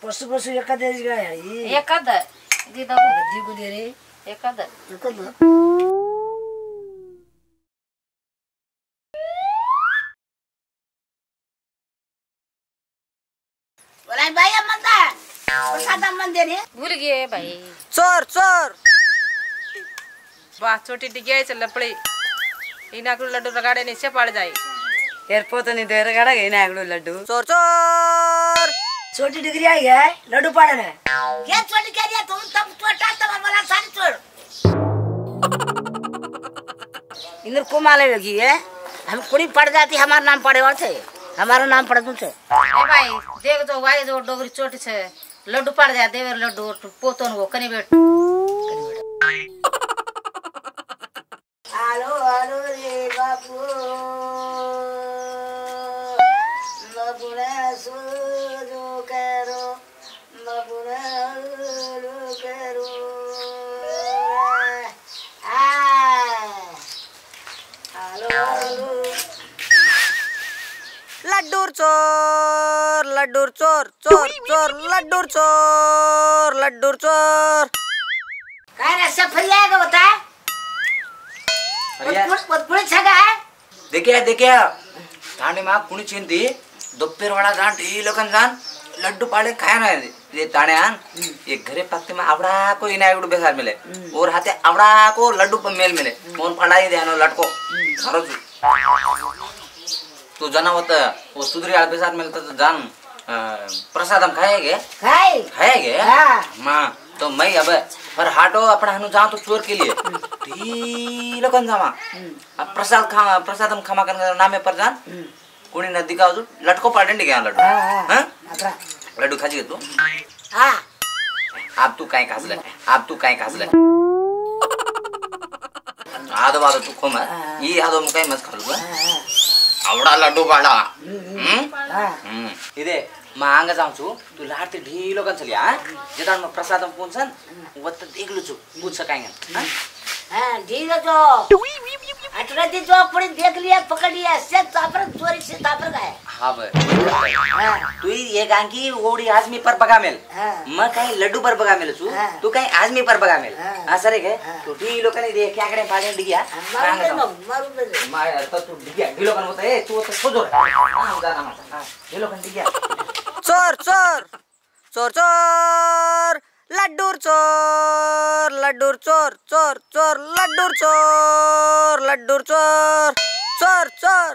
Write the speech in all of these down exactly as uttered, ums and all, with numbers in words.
पशु पशु एकादश गाय एकद दीदा दी को दे रे एकद एकद बोला भाई मंदा प्रसाद मन दे रे भूल गए भाई। चोर चोर वाह छोटी टिकिया चल लपड़ी इना को लड्डू लगाड़े नीचे पड़ जाए एयरपोर्ट नहीं दे रहा है ना अगलो लड्डू चोर चोर छोटी डिग्री आई है लड्डू पाड़े में ये छोटी कह रही तुम तब छोटा तब वाला सारी छोड़ इधर को माले लगी है हम कुड़ी पड़ जाती हमारा नाम पड़े और थे हमारा नाम पड़े तुमसे ए भाई देख जो भाई जो डोगरी चोटी से लड्डू पड़ जाए देवर लड्डू पोतोन वो कनी बैठ आलो आलो रे बापू मगुना सुजो करो मगुना लो करो आ आलो आलो लड्डू चोर लड्डू चोर चोर चोर लड्डू चोर लड्डू चोर काय रे सफरिया का बता पुड़ी छगा है देखिए देखिए ताने मां कुणी चिंती दोपहर वाला जान ढी लोकन जान लड्डू पाले खाया ना ये ताने आन ये घरे पत्ते में आवड़ा को इना एगुड बेसार मिले और हाथे आवड़ा को लड्डू पर मेल मिले मोन पड़ाई देनो लटको खरो तू जना होता वो सुधरी आल बेसार मिलता तो जान प्रसाद हम खाएंगे खाए खाएंगे हां मां तो मैं अब पर हाटो अपना हनु जाऊं तो चोर के लिए ढीलो कन जामा अब प्रसाद खा प्रसाद हम खमा करने नामे पर जान कुणी नदी का जो लटको पाडंडी गया लड्डू हां अपना लड्डू खाजी तू हां आप तू काई खासले आप तू काई खासले आदो बादो तू खो मत ये आदो मुकाई मत खालू आवड़ा लड्डू पाडा हम्म हम्म इदे मांग जाउँछु तू लाडते ढिलो कन छलिया जेदान म प्रसादम पुन्छन् वत देख्लु छु बुझ्छ काइगन हां हां ढीलो जो अटरा दी जो पड़ी देख लिया पकड़ लिया से तापर चोरी से तापर गए हां बे तू ये गांगी ओडी आदमी पर बगा मेल म काई लड्डू पर बगा मेल छु तू काई आदमी पर बगा मेल हां सरे के तू ढिलो कन दे क्या करे पाडे डिगिया मारू मारू दे मा त तू डिगिया ढिलो कन होता ए तू तो सोजो हां जाना मत हां ढिलो कन डिगिया चोर चोर चोर चोर लड्डू चोर लड्डू चोर चोर चोर लड्डू चोर लड्डू चोर चोर चोर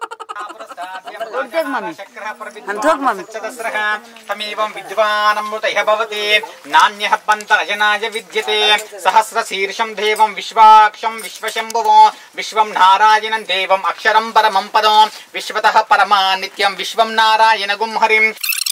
हम थोक मम्मी तमेवं विद्वानमृतः भवति नान्यः पन्तरजनाय विद्यते सहस्रशीर्षं देवं विश्वाक्षं विश्वशम्भुवो विश्वं नारायणं देवं अक्षरं परमं पदं विश्वतः परमा नित्यं विश्वं नारायणगुं हरिं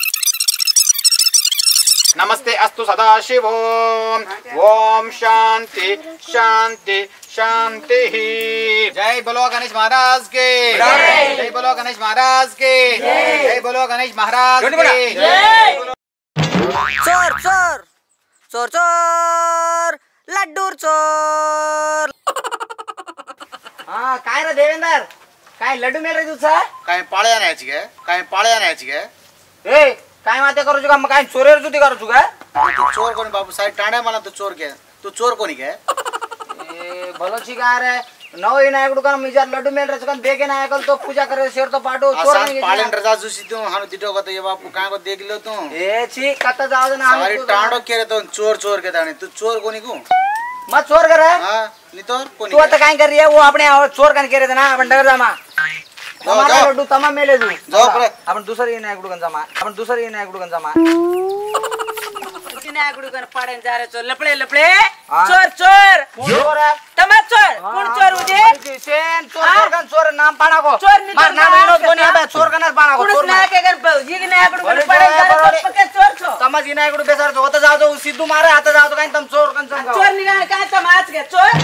नमस्ते अस्तु सदाशिवो ओम शांति शांति शांति। जय बोलो गणेश महाराज के जय बोलो गणेश महाराज के जय बोलो गणेश महाराज के। चोर चोर चोर चोर लड्डू चोर हां काय रे देवेंद्र काय लड्डू मेल रे तुझा काय पाळ्या न्यायची काय काय पाळ्या न्यायची काय ए काय माते करू जुगा म काय चोरेर जुती करू जुगा तू चोर कोणी बाबू साहेब टाण्या मला तू चोर के तू चोर कोणी काय ए भलो छिगा रे नव विनायक दुकान मिजार लड्डू मेल रे कन देखे ना एकल तो पूजा करे शेर तो पाडो चोर नहीं पाळेन रजा जुसी तू हानु दिटो गत ये बापू काय को देख लो तू ए छी कत जाओ ना सारी टांडो के रे तो चोर चोर के दाने तू चोर कोणी को मत चोर करे हां नितोर कोणी तू आता काय कर रही है वो अपने चोर कन के रे ना अपन डर जामा हमारा लड्डू तमा मेले दू जाओ पर अपन दूसरी विनायक दुकान जामा अपन दूसरी विनायक दुकान जामा विनायक दुकान पाड़े जा रे चोर लपड़े लपड़े चोर चोर चोर है तमा चोर कौन चोर उजे सेन चोर चोर का चोर नाम पाना को चोर नहीं मार नाम विनोद कोनी है चोर का नाम पाना को चोर ना के कर ये विनायक दुकान पाड़े जा रे पक्के चोर छो तमा विनायक दुकान बेसर होता जाओ तो सिद्धू मारे आता जाओ तो कहीं तुम चोर कन संग चोर निकाल का तुम आज के चोर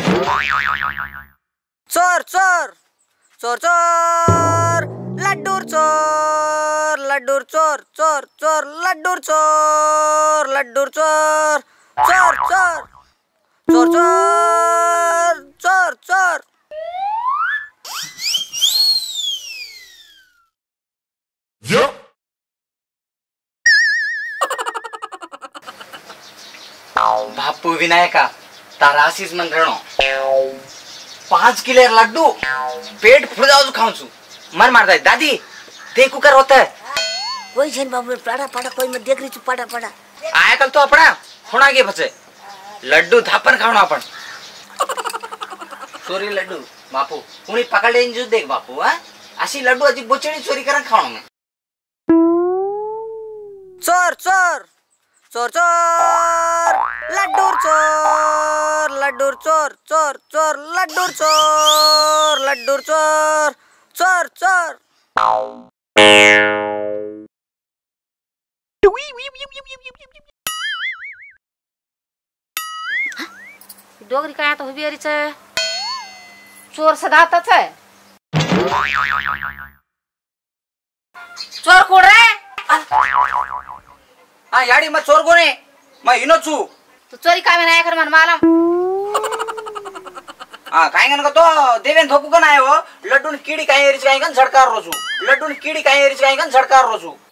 चोर चोर चोर चोर लड्डू चोर लड्डू चोर चोर चोर लड्डू चोर लड्डू चोर चोर चोर चोर चोर चोर चोर बापू विनायका तारा आशीष मन रणो पांच किलो लड्डू पेट फुल जाओ खाऊं छु मन मारता है दादी देखो कर होता है कोई छन बाबू पाड़ा पाड़ा कोई मैं देख रही छु पाड़ा पाड़ा आया कल तो अपना होना के बचे लड्डू थापन खावना अपन चोरी लड्डू बापू कुणी पकड़े जो देख बापू हां अशी लड्डू अजी बोचणी चोरी करन खावणो में चोर चोर चोर चोर लड्डू चोर लड्डू चोर चोर चोर लड्डू चोर लड्डू चोर चोर चोर डोगरी का तो हुबियरी छे चोर सदाता छे चोर कोण रे हां याडी मैं चोर कोने मैं इनो छु तू चोरी कामे नाही कर मन मालम हां काय गन तो देवेन थोकू कन आयो लड्डू ने कीड़ी काय एरिच काय गन झडकार रो छु लड्डू ने कीड़ी काय एरिच काय गन झडकार रो छु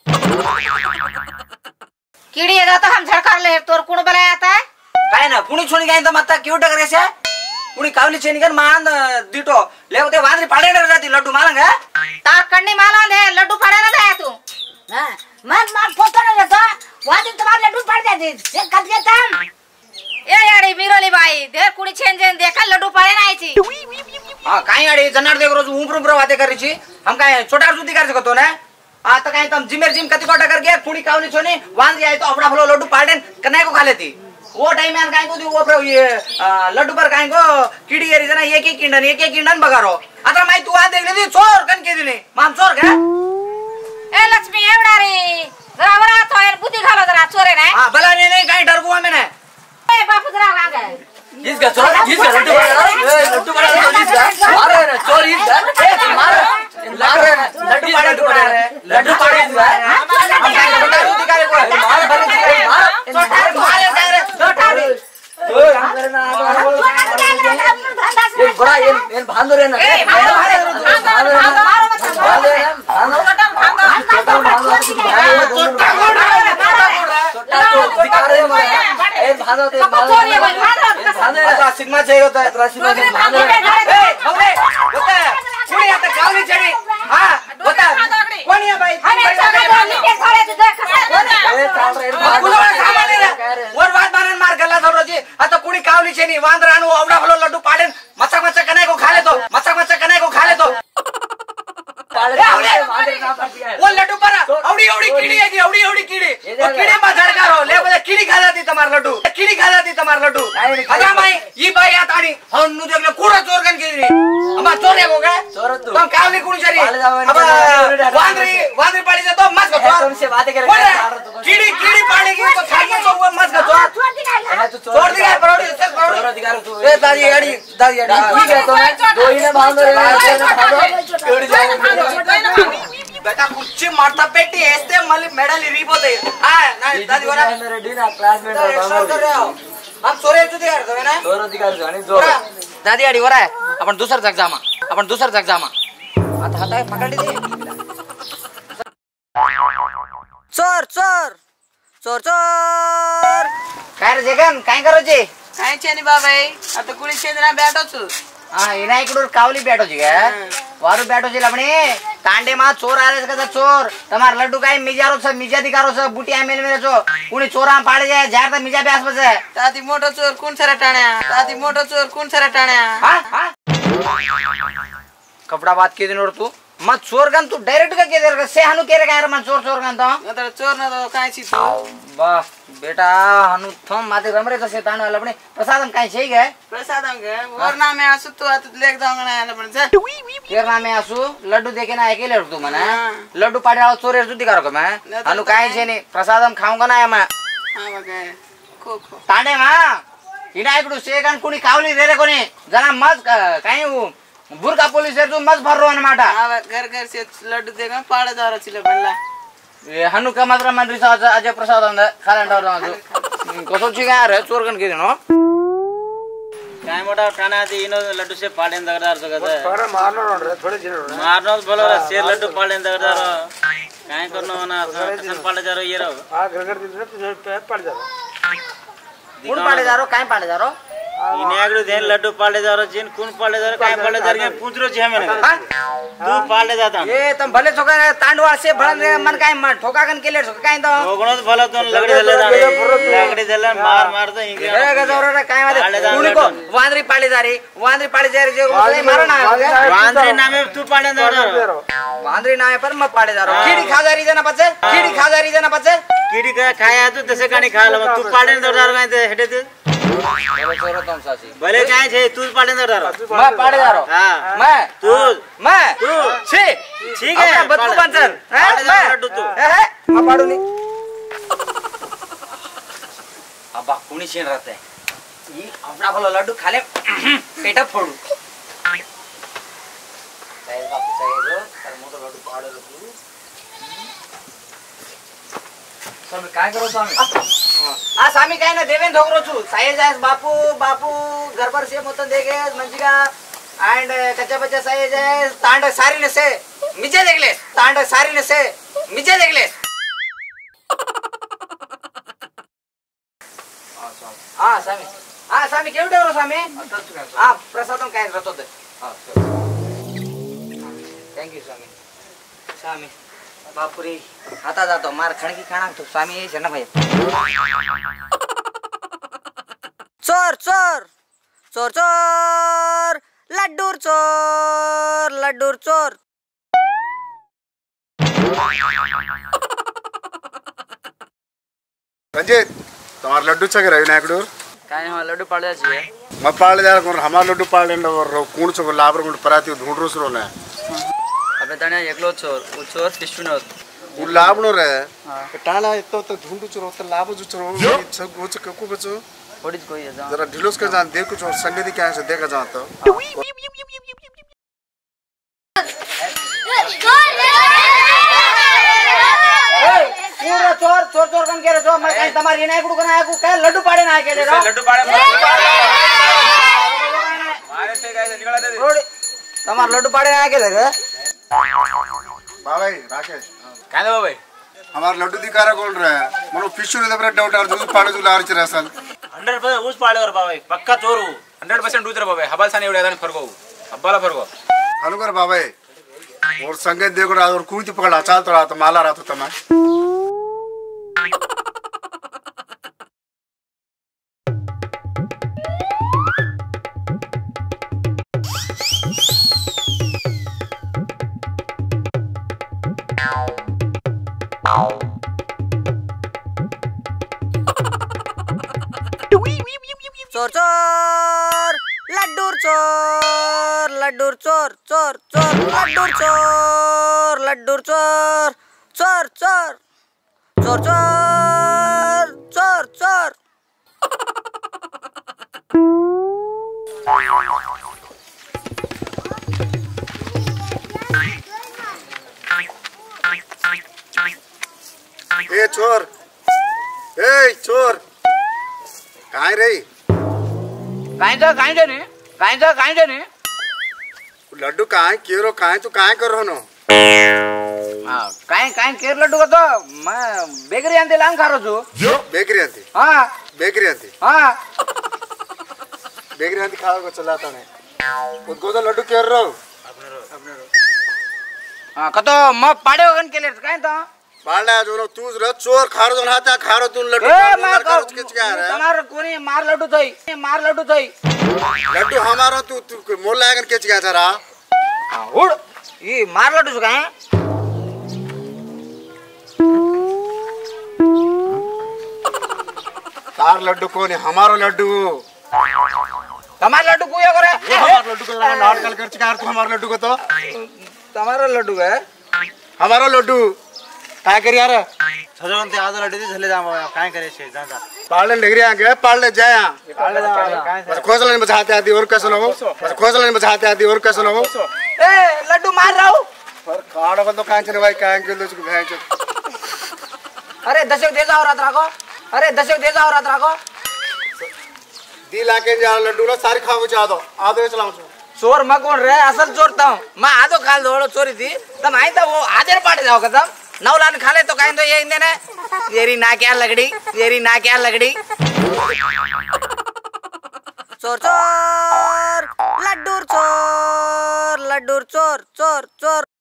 कीड़ी है तो हम झड़कार ले तोर कोण बलाया आता है काय ना कुणी छोनी काय तो मत्ता क्यों टकरे से कुणी कावली छेनी गन मान दीटो लेवते वांदरी पाडे न जाती लड्डू मालंग है तार कन्नी माला दे लड्डू पड़े ना दे तू हां मन मार फोटो न तो वादी तुम्हारे लड्डू पड़ जाते से कट गया तम ए याडी मिरोली बाई दे कुणी छेन छेन देखा लड्डू पड़े ना आईची हां काय याडी जनार देख रोज उम्र उम्र वाते करी छी हम काय छोटा सुधी कर सकतो ना आ तो काय तुम जिमेर जिम कति कोटा करके कुणी कावली छोनी वांदरी आई तो अपना फलो लड्डू पाडे कनाय को खा लेती वो टाइम में काय को दी वो पर ये लड्डू पर काय को कीड़ी एरी जना एक एक किंडन एक एक किंडन बगारो आता माई तू आ देख लेती चोर कन के दिने मान चोर का ए लक्ष्मी एवडा रे जरा वरा तो यार बुद्धि खालो जरा चोरे ना हां भला ने नहीं काय डर को मैंने ए बापू जरा भाग जिस का चोर जिस का लड्डू ए लड्डू बड़ा जिस का मारे रे चोर इस का ए मार मार रे लड्डू पाड़े लड्डू पाड़े लड्डू पाड़े इस का हम काय छोटा सुधी करे को मार भले मार छोटा मार रे छोटा रे ओ काम करे ना ये बड़ा ये ये भांदो रे ना ए भांदो भांदो भांदो भांदो छोटा भांदो छोटा छोटा दिखा रहे हो ए भांदो ते भांदो भांदो सिग्मा चाहिए होता है तेरा सिग्मा भांदो ए हमरे होता है कोई आता कावली चढ़ी हां होता कौन है भाई हमें चला नीचे खड़े तू देख ए चाल रे बुलवा सामान रे और बात मारन मार गल्ला सब रोजी आ तो कुणी कावली छेनी वांदरानु आवडा फलो लड्डू पाडेन मचक मचक कनाय को खा ले तो मचक मचक कनाय को खा ले तो वो लड्डू पर औड़ी औड़ी कीड़ी है जी औड़ी औड़ी कीड़ी वो कीड़े में झड़कारो ले बोले कीड़ी खा जाती तुम्हारा लड्डू कीड़ी खा जाती तुम्हारा लड्डू अगर मैं ये भाई आतानी हम नु देख ले कूड़ा चोर कन के रे हम चोर है को का चोर तू तुम कावली कुणी चरी अब वांदरी वांदरी पाड़ी से तो मत को तुमसे बातें करे कीड़ी कीड़ी पाड़ेगी तो खा के तो वो मत को चोर दिखा परोड़ी से परोड़ी दिखा तू ए दादी याडी दादी याडी ठीक है तो दो ही ने बांध रे कीड़ी जाए बेटा कुछ मारता पेटी ऐसे मली मेडल रिपोते आ ना दादी वाला रेडी ना क्लासमेट हम सोरे जुदी करतो है ना सोरे जुदी करतो आणि जोर दादी आडी वरा आपण दुसर जग जामा आपण दुसर जग जामा आता हाता पकडी दे चोर चोर चोर चोर काय रे जगन काय करो जे काय छेनी बाबाई आता कुणी छेदना बैठो छु हां इना इकडून कावली बैठो जी का वारू बैठो जी लबणे तांडे मा चोर आले कदा चोर तमार लड्डू काय मिजारो छ मिजा दिकारो छ बुटी आमेल मेरे छो कुणी चोरा पाडे जाय जार त मिजा ब्यास बसे ताती मोठो चोर कोण सरा टाण्या ताती मोठो चोर कोण सरा टाण्या हां हां कपड़ा बात के दिन और तू मत चोर गन तू डायरेक्ट का के देर से हनु के रे काय रे मन चोर चोर गन तो मतलब चोर ना तो काय छी तू वाह बेटा हनु थम माते रमरे तो शैतान वाला अपने प्रसादम काय छै गे प्रसादम गे और ना मैं आसु तो आत लेक जाऊंगा ना आला पण जा केर ना में आसु लड्डू देखे ना अकेले तू मने लड्डू पाडे वाला चोरे जुदी करो के मैं हनु काय छै ने प्रसादम खाऊंगा ना मैं हां बगे खो खो तांडे मा इना इकडू से गन कुणी कावली रे रे कोणी जना मज काय बुरका पुलिस जो मज भर रो अनमाटा हां घर घर से लड्डू देगा पाड़ा जा रहा छिले बल्ला ए हनु का मात्र मंत्री सा अजय प्रसाद अंद खालंडा रो कसो छि गा रे चोर गन के दिनो काय मोटा खाना दी इनो लड्डू से पाडेन दगदार जगत है पर मारनो रे थोड़े दिन मारनो बोलो रे शेर लड्डू पाडेन दगदार काय करनो ना कसन पाडे जा रो ये रो आ घर घर दिन तुझे पे पड़ जा कौन पाड़े जा रो काहे पाड़े जा रो इने आगरो देन लड्डू पाले जा रो जिन कौन पाले जा रो काय पाले जा रे पूछ रो छी हमें तू पाले जाता ए तुम भले ठोका तांडवा से भड़न मन काहे मन ठोका कन के ले ठोका काहे तो ओगणो भला तो लगड़ी दले लगड़ी दले मार मार तो इंगे ए गजोरो रे काहे मारे कुणी को वांदरी पाले जा रे वांदरी पाले जा रे जो मारो ना वांदरी नामे तू पाले जा रो वांदरी नामे पर मैं पाले जा रो कीड़ी खा जा रही जना पछे कीड़ी खा जा रही जना पछे कीड़ी का खाया तू दसे कानी खा लो तू पाले जा रो काहे हेडे तू बोलो छोरो तुम सासी भले काहे छे तू पाले जा रो मैं पाले जा रो हां मैं तू मैं तू छी ठीक है बच्चू पंचर पाले जा लड्डू तू ए मैं पाडू नहीं अब्बा कुणी छेन रहते ये अपना बोलो लड्डू खा ले पेटा फोड़ू साइज बापू साइज जो तर मोटो लड्डू पाड़े लो तू सब काय करो स्वामी आ स्वामी काय ना देवेन धोगरो छु साइज आस बापू बापू घर पर से मोतन देगे मंजिगा एंड कच्चा बच्चा साइज है तांड सारी ने से नीचे देख ले तांड सारी ने से नीचे देख ले हां स्वामी हां स्वामी केवढे रो स्वामी हां प्रसादम काय रतो दे हां थैंक यू स्वामी स्वामी बापुरे आता जातो मार खणकी खाना तो स्वामी ये है ना भाई चोर चोर चोर चोर लड्डू चोर लड्डू चोर रंजीत तुम्हारा लड्डू चग रहे नायकडूर काय हम लड्डू पाड़े छिए मैं पाड़ जा रहा हमारा लड्डू पाड़ लेंडो और कौन चो लाबर गुंड पराती ढूंढ रोस रो ना अबे तने एकलो चोर उ चोर पिस्टुनो उ लाबनो रे टाला तो तो ढूंढ चो तो लाब जो चो सब गोच ककु बचो थोड़ी कोई है जा जरा ढिलोस के जान देखो चो संगति क्या है देखा जा तो पूरा चोर चोर चोर कन के रे जो मैं काई तुम्हारी नायकुड़ कना आकू काय लड्डू पाड़े ना के रे लड्डू पाड़े मारे से गाय निकला दे तुम्हार लड्डू पाड़े ना के रे बाबाई राकेश काय दे बाबाई हमारा लड्डू दिखारा कौन रहा है मनो फिशू ने दबरे डाउट आर जो पाड़े जो लार चरा सल हंड्रेड परसेंट उस पाले और बाबाई पक्का चोर हूं हंड्रेड परसेंट दूसरा बाबाई हबाल साने एवढे आदान फरको हब्बाला फरको हलो कर बाबाई और संगत देखो रहा और कुंती पकड़ा चाल तो रहा तो माला रहा तो तमा चोर चोर लड्डू चोर लड्डू चोर चोर चोर लड्डू चोर लड्डू चोर चोर चोर चोर चोर चोर चोर ए चोर ए चोर कहाँ रही काहे तो काहे तो नहीं काहे तो काहे तो नहीं लड्डू कहाँ केरो कहाँ तू कहाँ कर रहो नो हां काहे काहे केर लड्डू को तो मैं बेकरी आंते लांग खा रहो छु बेकरी आंती हां बेकरी आंती हां बेकरी आंती खाओ को चलाता नहीं उनको तो लड्डू केर रहो हां कतो मैं पाड़े वगन के ले काहे तो पाड़ा जो नो तू रे चोर खारो जो हाथा खारो तू लड्डू ए मैं खर्च के क्या रे तुम्हारे कोनी मार लड्डू थई मार लड्डू थई लड्डू हमारो तू तू मोल लागन के क्या जरा उड़ ये मार लड्डू छु काहे तार लड्डू कोनी हमारो लड्डू तुम्हारा लड्डू कुया करे हमारो लड्डू को नाट कल कर चिकार तू हमारो लड्डू को तो तुम्हारा लड्डू है हमारो लड्डू काय कर यार सजवन ते आधा लड्डू झले जा काय करे छे जा जा पाले डिग्री आगे पाले जाया पाले जा बस खोसले में बचाते आदि और कैसे ना हो बस खोसले में बचाते आदि और कैसे ना हो ए लड्डू मार रहा हूं पर काड़ को तो कांच ने भाई कांच के लोग भेंच अरे दशक दे जाओ रात राखो अरे दशक दे जाओ रात राखो दी लाके जा लड्डू लो सारी खाओ जा दो आधे चलाऊं चोर मैं कौन रे असल चोर था मैं आधो खाल दो चोरी थी तुम आई था वो आधे पाटे जाओ कदम नवलान खाले तो कहीं तो ये इंदे ने येरी ना क्या लगड़ी येरी ना क्या लगड़ी चोर चोर लड्डू चोर लड्डू चोर चोर चोर